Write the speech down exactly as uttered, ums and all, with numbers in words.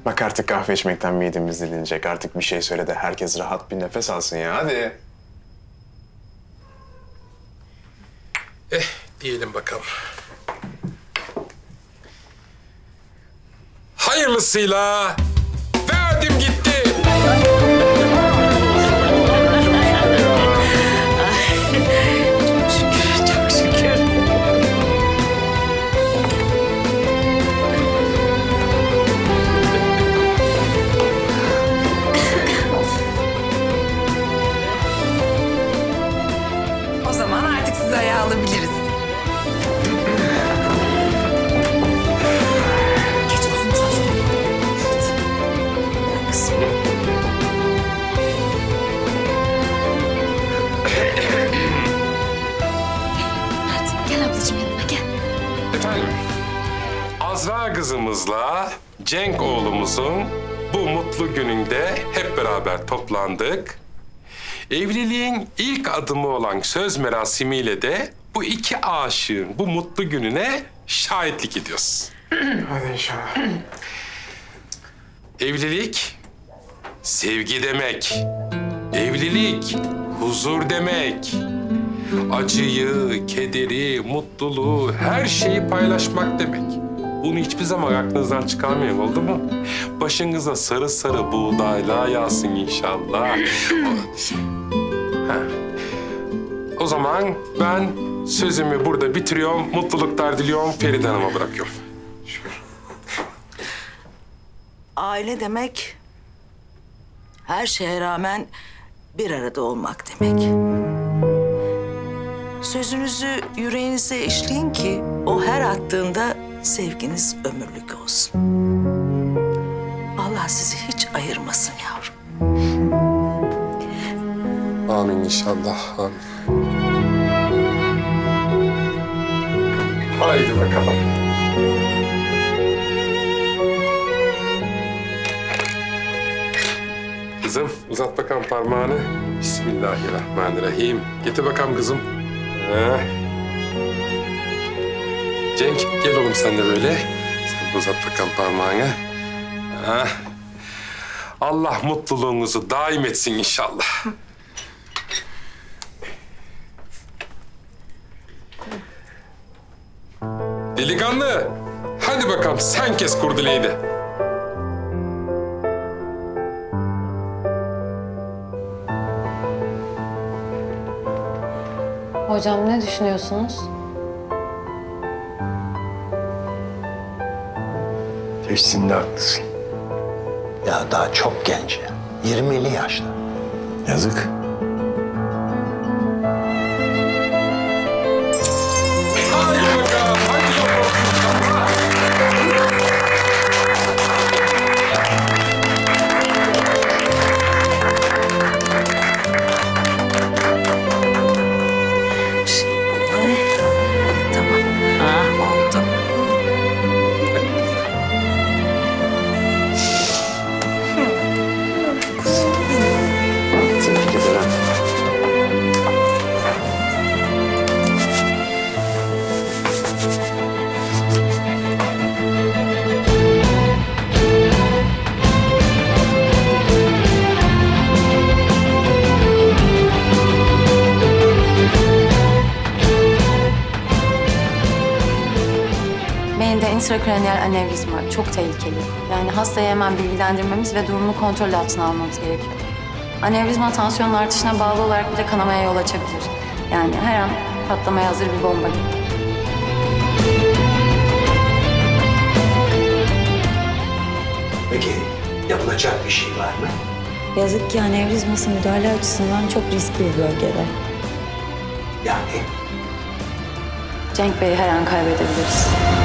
Bak artık kahve içmekten midemiz dilinecek. Artık bir şey söyle de herkes rahat bir nefes alsın ya. Hadi. Eh, diyelim bakalım. Hayırlısıyla verdim gitti. Çok şükür. O zaman artık sizi ayağa alabiliriz. Geç kızım sen. Gel kızım. Hadi gel ablacığım yanıma gel. Efendim, Azra kızımızla Cenk oğlumuzun bu mutlu gününde hep beraber toplandık. Evliliğin ilk adımı olan söz merasimiyle de bu iki aşığın bu mutlu gününe şahitlik ediyoruz. Hadi inşallah. Evlilik sevgi demek. Evlilik huzur demek. Acıyı, kederi, mutluluğu, her şeyi paylaşmak demek. Bunu hiçbir zaman aklınızdan çıkarmayın, oldu mu? Başınıza sarı sarı buğdaylar yağsın inşallah. Ha. O zaman ben sözümü burada bitiriyorum, mutluluklar diliyorum, Feride Hanım'a bırakıyorum. Aile demek her şeye rağmen bir arada olmak demek. Sözünüzü yüreğinize işleyin ki o her attığında sevginiz ömürlük olsun. Allah sizi hiç ayırmasın yavrum. Amin inşallah, amin. Haydi bakalım. Kızım, uzat bakalım parmağını. Bismillahirrahmanirrahim. Getir bakalım kızım. Ha. Cenk, gel oğlum sen de böyle. Sen de uzat bakalım parmağını. Ha. Allah mutluluğunuzu daim etsin inşallah. Delikanlı, hadi bakalım sen kes kurdeleyi de. Hocam ne düşünüyorsunuz? Teşhisinde haklısın. Ya daha çok genç ya. yirmili yaşta. Yazık. Hadi bakalım, hadi bakalım. Tamam. Ah oldu. Tebrik ederim. Beyinde intrakraniyal anevrizma var. Çok tehlikeli. Yani hastayı hemen bilgilendirmemiz ve durumunu kontrol altına almamız gerekiyor. Anevrizma tansiyonun artışına bağlı olarak bile kanamaya yol açabilir. Yani her an patlamaya hazır bir bomba gibi. Peki yapılacak bir şey var mı? Yazık ki anevrizması müdahale açısından çok riskli bir bölgede. Yani Cenk Bey'i her an kaybedebiliriz.